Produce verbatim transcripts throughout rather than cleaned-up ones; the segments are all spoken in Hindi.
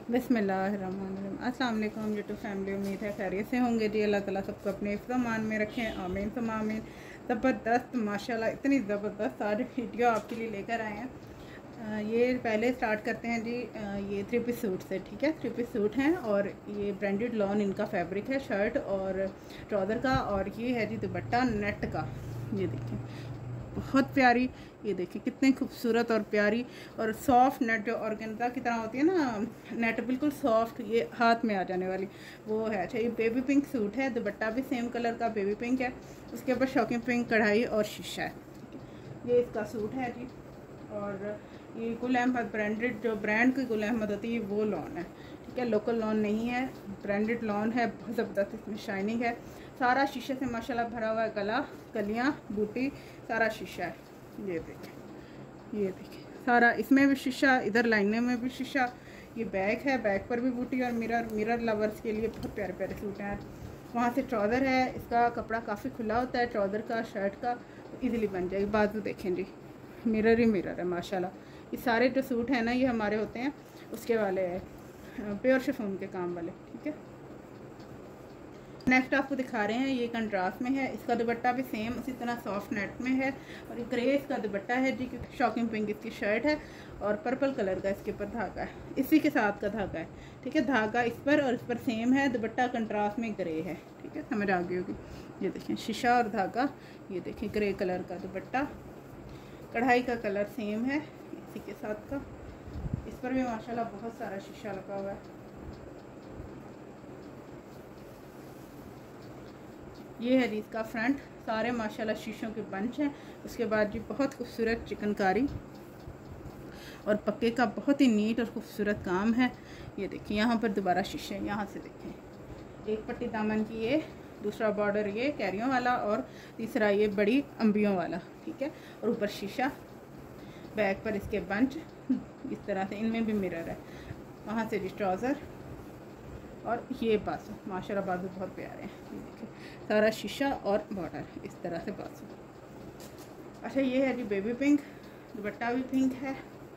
बिस्मिल्लाहिर्रहमानिर्रहीम। अस्सलाम वालेकुम यूट्यूब फैमिली, उम्मीद है खैरियत से होंगे जी। अल्लाह ताला सबको अपने फ़रमान में रखें, आमीन तुम आमीन। ज़बरदस्त माशाल्लाह, इतनी ज़बरदस्त आज वीडियो आपके लिए लेकर आए हैं। आ, ये पहले स्टार्ट करते हैं जी। आ, ये थ्री पीस सूट से, ठीक है, थ्री पीस सूट हैं और ये ब्रांडेड लॉन इनका फैब्रिक है, शर्ट और ट्राउज़र का। और ये है जी दुपट्टा नेट का। ये देखिए बहुत प्यारी, ये देखिए कितनी खूबसूरत और प्यारी और सॉफ्ट नेट जो ऑर्गेन्जा की तरह होती है ना, नेट बिल्कुल सॉफ्ट, ये हाथ में आ जाने वाली वो है। अच्छा, ये बेबी पिंक सूट है, दुपट्टा भी सेम कलर का बेबी पिंक है, उसके ऊपर शॉकिंग पिंक कढ़ाई और शीशा है। ये इसका सूट है जी। और ये गुल अहमद ब्रांडेड, जो ब्रांड की गुल अहमद होती है वो लॉन है, ठीक है, लोकल लॉन नहीं है, ब्रांडेड लॉन है। बहुत ज़बरदस्त इसमें शाइनिंग है, सारा शीशे से माशाल्लाह भरा हुआ है, गला कलियाँ बूटी सारा शीशा है। ये देखिए, ये देखिए सारा इसमें भी शीशा, इधर लाइने में भी शीशा। ये बैग है, बैग पर भी बूटी और मिरर। मिरर लवर्स के लिए बहुत प्यारे प्यारे सूट हैं। वहाँ से ट्राउज़र है, इसका कपड़ा काफ़ी खुला होता है ट्राउज़र का, शर्ट का, इजीली बन जाएगी। बाजू देखें जी, मिरर ही मिरर है माशाल्लाह। ये सारे जो सूट हैं ना, ये हमारे होते हैं उसके वाले प्योर शिफॉन के काम वाले, ठीक है। नेक्स्ट आपको दिखा रहे हैं, ये कंट्रास्ट में है, इसका दुपट्टा भी सेम उसी तरह सॉफ्ट नेट में है और ये ग्रे इसका दुपट्टा है जी, शॉकिंग पिंक इसकी शर्ट है और पर्पल कलर का इसके ऊपर धागा है, इसी के साथ का धागा है, ठीक है। धागा इस पर और इस पर सेम है, दुपट्टा कंट्रास्ट में ग्रे है, ठीक है, समझ आ गई होगी। ये देखें शीशा और धागा, ये देखें ग्रे कलर का दुपट्टा, कढ़ाई का कलर सेम है इसी के साथ का। इस पर भी माशाल्लाह बहुत सारा शीशा लगा हुआ है। ये है जी इसका फ्रंट, सारे माशाल्लाह शीशों के बंच हैं। उसके बाद जी बहुत खूबसूरत चिकनकारी और पक्के का बहुत ही नीट और खूबसूरत काम है। ये देखिए यहाँ पर दोबारा शीशे, यहाँ से देखें, एक पट्टी दामन की ये, दूसरा बॉर्डर ये कैरियों वाला और तीसरा ये बड़ी अम्बियों वाला, ठीक है। और ऊपर शीशा, बैक पर इसके बंच इस तरह से, इनमें भी मिरर है। वहाँ से जी ट्राउज़र और ये बाजू, माशाल्लाह बाजू बहुत प्यारे हैं। ये देखिए सारा शीशा और बॉर्डर इस तरह से बाजू। अच्छा, ये है जी बेबी पिंक, दुपट्टा भी पिंक है।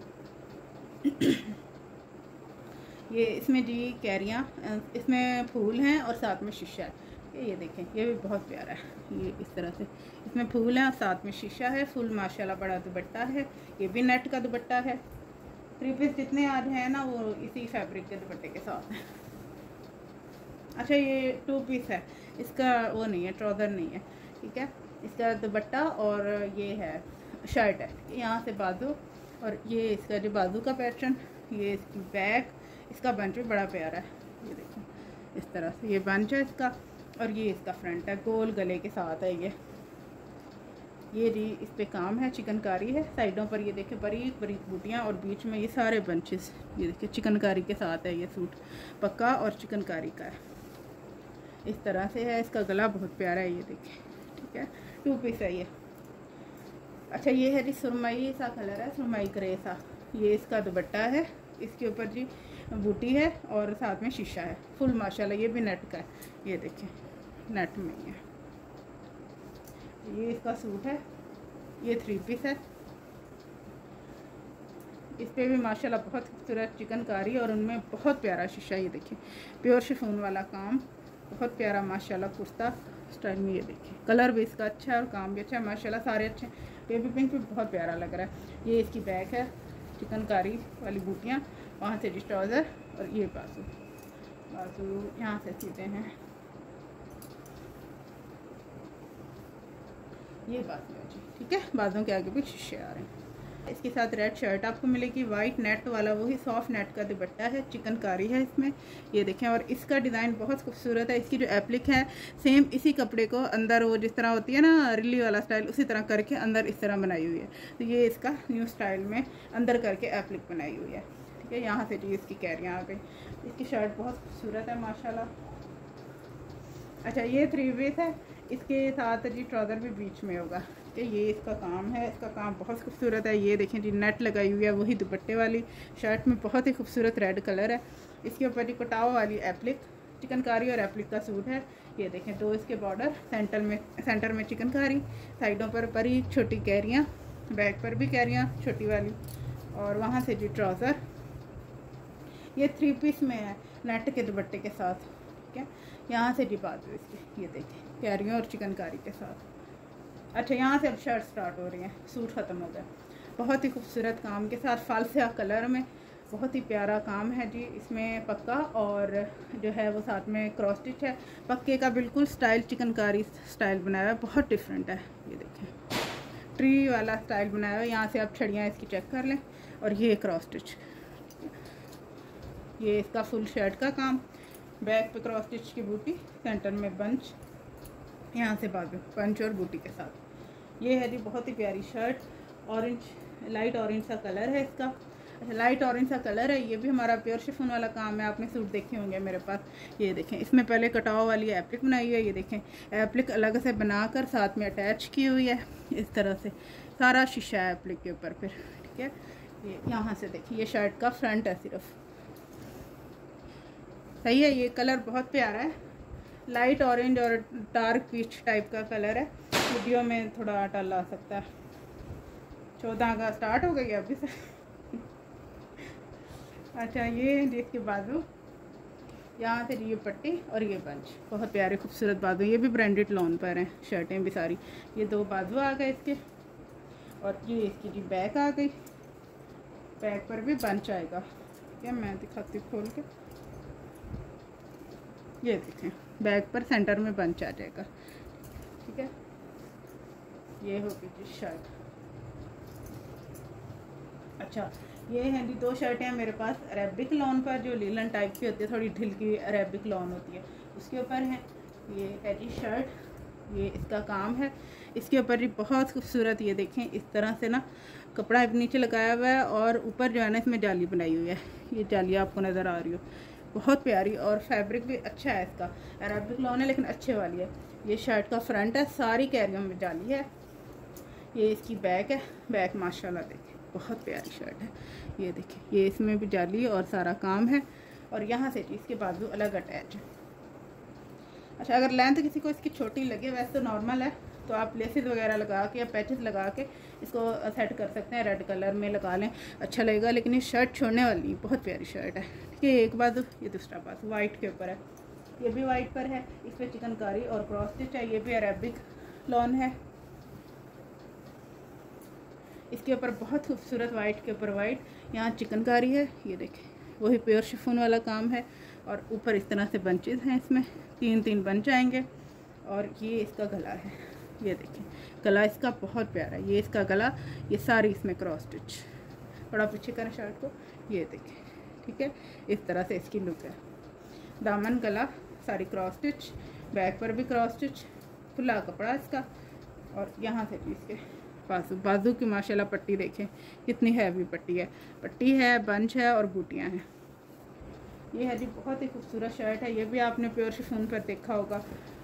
ये इसमें जी कैरियाँ, इसमें फूल हैं और साथ में शीशा है। ये देखें, ये भी बहुत प्यारा है। ये इस तरह से इसमें फूल हैं और साथ में शीशा है। फुल माशाल्लाह बड़ा दुपट्टा है, ये भी नेट का दुपट्टा है। थ्री पीस जितने आज हैं ना, वो इसी फैब्रिक के दुपट्टे के साथ हैं। अच्छा, ये टू पीस है, इसका वो नहीं है, ट्राउज़र नहीं है, ठीक है। इसका दुपट्टा और ये है शर्ट है, यहाँ से बाजू और ये इसका जो बाजू का पैटर्न, ये इसकी बैक, इसका बंच भी बड़ा प्यारा है। ये देखो इस तरह से ये बंच है इसका और ये इसका फ्रंट है, गोल गले के साथ है। ये ये जी इस पे काम है, चिकनकारी है, साइडों पर ये देखें बारीक बारीक बूटियाँ और बीच में ये सारे बंचेस। ये देखिए चिकनकारी के साथ है, ये सूट पक्का और चिकनकारी का है, इस तरह से है। इसका गला बहुत प्यारा है, ये देखिए, ठीक है, टू पीस है ये। अच्छा, ये है जी सुरमई सा कलर है, सुरमई ग्रे सा। ये इसका दुपट्टा है, इसके ऊपर जी बूटी है और साथ में शीशा है। फुल माशाल्लाह ये भी नेट का है, ये देखिए नेट में ही है। ये इसका सूट है, ये थ्री पीस है। इस पे भी माशाल्लाह बहुत खूबसूरत चिकनकारी और उनमें बहुत प्यारा शीशा। ये देखिए प्योर शिफॉन वाला काम, बहुत प्यारा माशाल्लाह कुर्ता स्टाइल में। ये देखिए कलर भी इसका अच्छा है और काम भी अच्छा है माशाल्लाह, सारे अच्छे। बेबी पिंक भी बहुत प्यारा लग रहा है। ये इसकी बैक है, चिकनकारी वाली बूटियाँ, वहाँ से जी ट्राउज़र और ये बाजू, बाजू यहाँ से सीते हैं, ये बाजू है जी, ठीक है। बाजू के आगे भी शीशे आ रहे हैं। इसके साथ रेड शर्ट आपको मिलेगी, वाइट नेट वाला, वही सॉफ्ट नेट का दुपट्टा है, चिकनकारी है इसमें, ये देखें। और इसका डिज़ाइन बहुत खूबसूरत है। इसकी जो एप्लिक है सेम इसी कपड़े को अंदर वो जिस तरह होती है ना रिली वाला स्टाइल, उसी तरह करके अंदर इस तरह बनाई हुई है। तो ये इसका न्यू स्टाइल में अंदर करके एप्लिक बनाई हुई है, ठीक है। यहाँ से जी इसकी कैरियाँ आ गई। इसकी शर्ट बहुत खूबसूरत है माशाल्लाह। अच्छा, ये थ्री पीस है, इसके साथ जी ट्राउज़र भी बीच में होगा, कि ये इसका काम है, इसका काम बहुत खूबसूरत है। ये देखें जी नेट लगाई हुई है, वही दुपट्टे वाली शर्ट में बहुत ही खूबसूरत रेड कलर है। इसके ऊपर जी कटाव वाली एप्लिक, चिकनकारी और एप्लिक का सूट है। ये देखें दो इसके बॉर्डर, सेंटर में सेंटर में चिकनकारी, साइडों पर बड़ी छोटी कैरियाँ, बैक पर भी कैरियाँ छोटी वाली और वहाँ से जी ट्राउज़र। ये थ्री पीस में है नेट के दुपट्टे के साथ, ठीक है। यहाँ से जी बाजू इसकी, ये देखें कैरियों और चिकनकारी के साथ। अच्छा, यहाँ से अब शर्ट स्टार्ट हो रही है, सूट ख़त्म हो गया। बहुत ही खूबसूरत काम के साथ फालसिया कलर में, बहुत ही प्यारा काम है जी इसमें पक्का, और जो है वो साथ में क्रॉस स्टिच है। पक्के का बिल्कुल स्टाइल चिकनकारी स्टाइल बनाया है, बहुत डिफरेंट है। ये देखें ट्री वाला स्टाइल बनाया है। यहाँ से आप छड़ियाँ इसकी चेक कर लें, और ये क्रॉस स्टिच, ये इसका फुल शर्ट का काम, बैक पे क्रॉस स्टिच की बूटी, सेंटर में बंच, यहाँ से बाजू पंच और बूटी के साथ। ये है जी बहुत ही प्यारी शर्ट, ऑरेंज, लाइट ऑरेंज सा कलर है इसका। अच्छा, लाइट ऑरेंज सा कलर है। ये भी हमारा प्योर शिफॉन वाला काम है। आपने सूट देखे होंगे मेरे पास। ये देखें, इसमें पहले कटाव वाली एप्लिक बनाई हुई है। ये देखें एप्लिक अलग से बनाकर साथ में अटैच की हुई है, इस तरह से सारा शीशा है एप्लिक के ऊपर फिर, ठीक है। ये यहाँ से देखिए, ये शर्ट का फ्रंट है सिर्फ, सही है। ये कलर बहुत प्यारा है, लाइट ऑरेंज और डार्क पीच टाइप का कलर है। वीडियो में थोड़ा टल आ सकता है। चौदह अगस्त स्टार्ट हो गई है अभी से। अच्छा, ये इसके बाजू, यहाँ से ये पट्टी और ये बंच, बहुत प्यारे खूबसूरत बाजू। ये भी ब्रांडेड लॉन पर हैं शर्टें भी सारी। ये दो बाजू आ गए इसके, और ये इसकी जी बैक आ गई। बैक पर भी बंच आएगा, क्या मैं दिखाती हूँ खोल के। ये देखें बैक पर सेंटर में बंच आ जाएगा, ठीक है। ये होगी जी शर्ट। अच्छा, ये हैं जी दो शर्टें हैं मेरे पास अरेबिक लॉन पर, जो लीलन टाइप की होती है, थोड़ी ढिल की अरेबिक लॉन होती है, उसके ऊपर है। ये है जी शर्ट, ये इसका काम है। इसके ऊपर जी बहुत खूबसूरत, ये देखें इस तरह से ना कपड़ा नीचे लगाया हुआ है, और ऊपर जो है ना इसमें जाली बनाई हुई है। ये जाली आपको नज़र आ रही हो, बहुत प्यारी, और फैब्रिक भी अच्छा है इसका। अरेबिक लॉन है लेकिन अच्छे वाली है। ये शर्ट का फ्रंट है, सारी कैरियों में जाली है। ये इसकी बैक है, बैक माशाल्लाह देखिए बहुत प्यारी शर्ट है। ये देखिए, ये इसमें भी जाली और सारा काम है, और यहाँ से जी इसके बाजू अलग अटैच है। अच्छा, अगर लेंथ किसी को इसकी छोटी लगे, वैसे तो नॉर्मल है, तो आप लेसेस वगैरह लगा के या पैचेस लगा के इसको सेट कर सकते हैं। रेड कलर में लगा लें, अच्छा लगेगा। लेकिन ये शर्ट छोड़ने वाली बहुत प्यारी शर्ट है, ठीक है। एक बाजू, ये दूसरा बाजू वाइट के ऊपर है, ये भी वाइट पर है। इस पर चिकनकारी और क्रॉस स्टिच है। ये भी अरेबिक लॉन है। इसके ऊपर बहुत खूबसूरत वाइट के ऊपर वाइट, यहाँ चिकनकारी है। ये देखें वही प्योर शिफॉन वाला काम है, और ऊपर इस तरह से बंचेस हैं, इसमें तीन तीन बंच आएंगे। और ये इसका गला है, ये देखें गला इसका बहुत प्यारा है। ये इसका गला, ये सारी इसमें क्रॉस स्टिच, थोड़ा पीछे करें शर्ट को, ये देखें, ठीक है। इस तरह से इसकी लुक है। दामन गला सारी क्रॉस स्टिच, बैक पर भी क्रॉस स्टिच, खुला कपड़ा इसका। और यहाँ से भी इसके बाजू, बाजू की माशाल्लाह पट्टी देखें कितनी हैवी पट्टी है, पट्टी है, बंच है और बूटियाँ हैं। ये है जी बहुत ही खूबसूरत शर्ट है। ये भी आपने प्योर शिफॉन पर देखा होगा,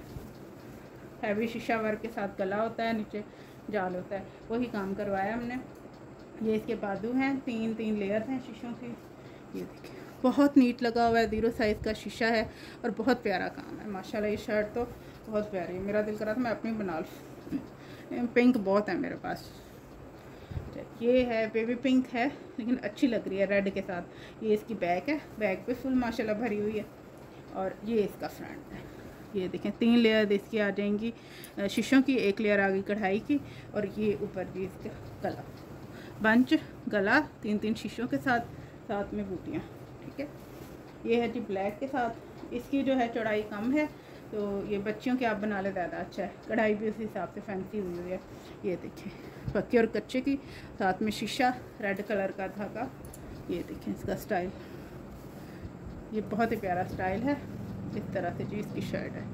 हैवी शीशा वर्क के साथ गला होता है, नीचे जाल होता है, वही काम करवाया हमने। ये इसके बाजू हैं, तीन तीन लेयर हैं शीशों की। ये देखिए बहुत नीट लगा हुआ है, ज़ीरो साइज़ का शीशा है, और बहुत प्यारा काम है माशाल्लाह। ये शर्ट तो बहुत प्यारी है, मेरा दिल करा था मैं अपनी बना लूँ। पिंक बहुत है मेरे पास। ये है बेबी पिंक है, लेकिन अच्छी लग रही है रेड के साथ। ये इसकी बैक है, बैक पे फुल माशाल्लाह भरी हुई है, और ये इसका फ्रंट है। ये देखें तीन लेयर इसकी आ जाएंगी शीशों की, एक लेयर आ गई कढ़ाई की, और ये ऊपर भी इसका गला, बंच, गला, तीन तीन शीशों के साथ, साथ में बूटियाँ, ठीक है। ये है जी ब्लैक के साथ। इसकी जो है चौड़ाई कम है, तो ये बच्चियों के आप बना ले ज़्यादा अच्छा है। कढ़ाई भी उसी हिसाब से फैंसी हुई हुई है। ये देखें पक्के और कच्चे की, साथ में शीशा, रेड कलर का धागा। ये देखें इसका स्टाइल, ये बहुत ही प्यारा स्टाइल है। इस तरह से जी इसकी शर्ट है।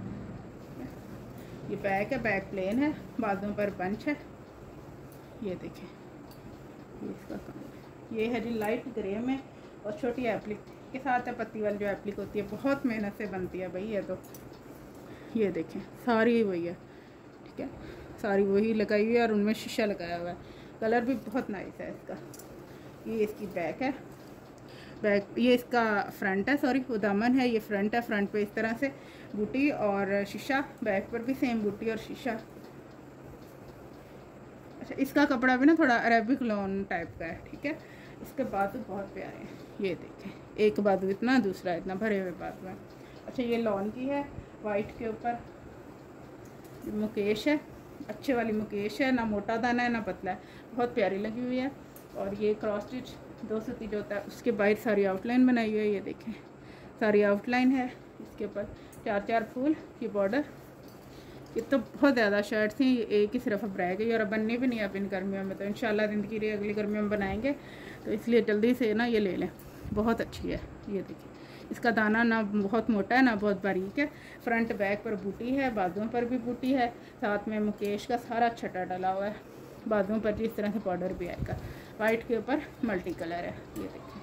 ये बैक है, बैक प्लेन है, बाजू पर बंच है। ये देखें ये इसका काम। ये है जी लाइट ग्रे में, और छोटी एप्लिक के साथ है, पत्ती वाली जो एप्लिक होती है, बहुत मेहनत से बनती है भाई ये तो। ये देखें सारी वही है, ठीक है, सारी वही लगाई हुई है, और उनमें शीशा लगाया हुआ है। कलर भी बहुत नाइस है इसका। ये इसकी बैक है, बैक, ये इसका फ्रंट है, सॉरी वो दामन है, ये फ्रंट है। फ्रंट पे इस तरह से बूटी और शीशा, बैक पर भी सेम बूटी और शीशा। अच्छा, इसका कपड़ा भी ना थोड़ा अरेबिक लॉन टाइप का है, ठीक है। इसके बाजू बहुत प्यारे हैं, ये देखें एक बाजू इतना, दूसरा इतना, भरे हुए बाजू है। अच्छा ये लॉन की है, वाइट के ऊपर मुकेश है, अच्छे वाली मुकेश है, ना मोटा दाना है ना पतला है, बहुत प्यारी लगी हुई है। और ये क्रॉस स्टिच दो सूती जो होता है उसके बाहर सारी आउटलाइन बनाई हुई है, ये देखें सारी आउटलाइन है। इसके ऊपर चार चार फूल, ये बॉर्डर। ये तो बहुत ज़्यादा शर्ट थी, ये एक ही सिर्फ अब रह गई और अब बननी भी नहीं अब इन गर्मियों में, तो इंशाल्लाह ज़िंदगी रही अगली गर्मियों में बनाएंगे, तो इसलिए जल्दी से ना ये ले लें। बहुत अच्छी है, ये देखिए इसका दाना ना बहुत मोटा है ना बहुत बारीक है। फ्रंट बैक पर बूटी है, बाजुओं पर भी बूटी है, साथ में मुकेश का सारा छटा डला हुआ है। बाजुओं पर जिस तरह से बॉर्डर भी आएगा, वाइट के ऊपर मल्टी कलर है। ये देखिए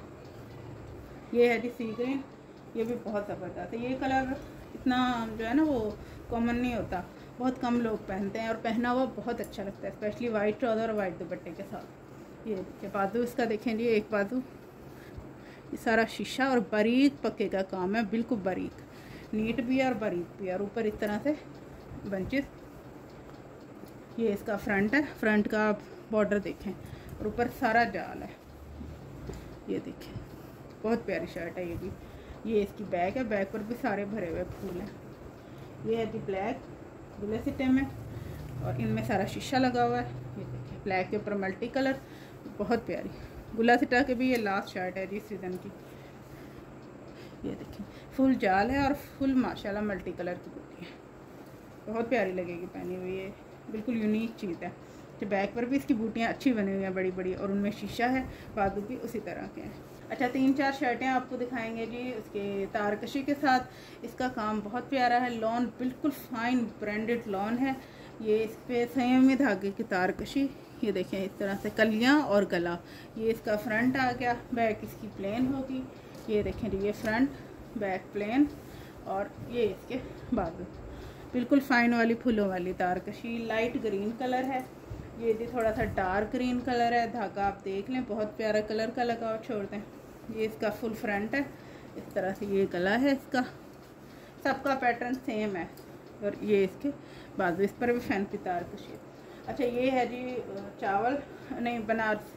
ये है जी सी ग्रीन, ये भी बहुत ज़बरदस्त है। ये कलर इतना जो है ना वो कॉमन नहीं होता, बहुत कम लोग पहनते हैं और पहना हुआ बहुत अच्छा लगता है, स्पेशली वाइट ट्राउज़र और वाइट दुपट्टे के साथ। ये देखिए बाजू इसका देखें जी, एक बाजू ये सारा शीशा और बारीक पक्के का काम है, बिल्कुल बारीक, नीट भी है और बारीक भी है। और ऊपर इस तरह से बंचेस, ये इसका फ्रंट है, फ्रंट का बॉर्डर देखें और ऊपर सारा जाल है। ये देखें बहुत प्यारी शर्ट है ये भी। ये इसकी बैक है, बैक पर भी सारे भरे हुए फूल हैं। ये है जी ब्लैक गुले सिटे में और इनमें सारा शीशा लगा हुआ है। ये देखिए ब्लैक के ऊपर मल्टी कलर, बहुत प्यारी गुला सिटा के भी ये लास्ट शर्ट है जी सीज़न की। ये देखिए फुल जाल है और फुल माशाल्लाह मल्टी कलर की बूटी है, बहुत प्यारी लगेगी पहनी हुई, ये बिल्कुल यूनिक चीज़ है। तो बैक पर भी इसकी बूटियाँ अच्छी बनी हुई हैं बड़ी बड़ी और उनमें शीशा है, बाजू भी उसी तरह के हैं। अच्छा तीन चार शर्टें आपको दिखाएंगे जी उसके तारकशी के साथ। इसका काम बहुत प्यारा है, लॉन बिल्कुल फाइन ब्रांडेड लॉन है। ये इस पर संयमी धागे की तारकशी, ये देखें इस तरह से कलियां और गला। ये इसका फ्रंट आ गया, बैक इसकी प्लेन होगी। ये देखें जी ये फ्रंट बैक प्लेन और ये इसके बाजू बिल्कुल फाइन वाली फूलों वाली तारकशी। लाइट ग्रीन कलर है, ये जी थोड़ा सा डार्क ग्रीन कलर है। धागा आप देख लें बहुत प्यारा कलर का लगा हुआ, छोड़ दें। ये इसका फुल फ्रंट है, इस तरह से ये गला है इसका, सबका पैटर्न सेम है। और ये इसके बाजू, इस पर भी फैंसी तारकशी। अच्छा ये है जी चावल नहीं बनारस,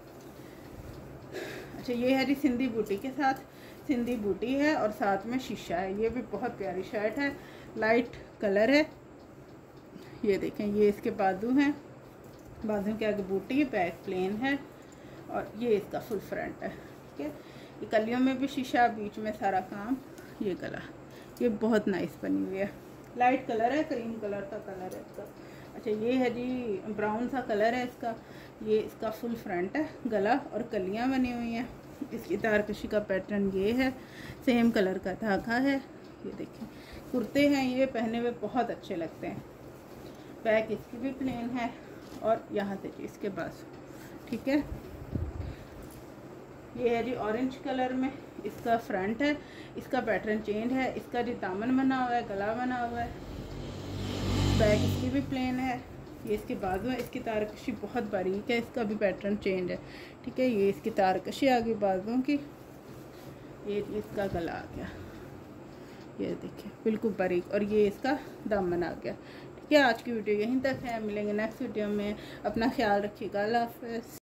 अच्छा ये है जी सिंधी बूटी के साथ, सिंधी बूटी है और साथ में शीशा है। ये भी बहुत प्यारी शर्ट है, लाइट कलर है। ये देखें ये इसके बाजू हैं, बाजू के आगे बूटी, बैक प्लेन है और ये इसका फुल फ्रंट है। ठीक है, ये कलियों में भी शीशा, बीच में सारा काम। ये गला, ये बहुत नाइस बनी हुई है, लाइट कलर है, क्रीम कलर का कलर है इसका। अच्छा ये है जी ब्राउन सा कलर है इसका। ये इसका फुल फ्रंट है, गला और कलियां बनी हुई हैं। इसकी तारकशी का पैटर्न ये है, सेम कलर का धागा है। ये देखिए कुर्ते हैं, ये पहने हुए बहुत अच्छे लगते हैं। बैक इसकी भी प्लेन है और यहाँ से जी इसके पास। ठीक है, ये है जी ऑरेंज कलर में, इसका फ्रंट है, इसका पैटर्न चेंज है। इसका जी दामन बना हुआ है, गला बना हुआ है, बैक इसकी भी प्लेन है। ये इसके बाजू है, इसकी तारकशी बहुत बारीक है, इसका भी पैटर्न चेंज है। ठीक है, ये इसकी तारकशी आ गई बाजुओं की। ये इसका गला आ गया, ये देखिए बिल्कुल बारीक, और ये इसका दामन आ गया। ठीक है, आज की वीडियो यहीं तक है, मिलेंगे नेक्स्ट वीडियो में। अपना ख्याल रखिएगा, अल्लाह हाफ़िज़।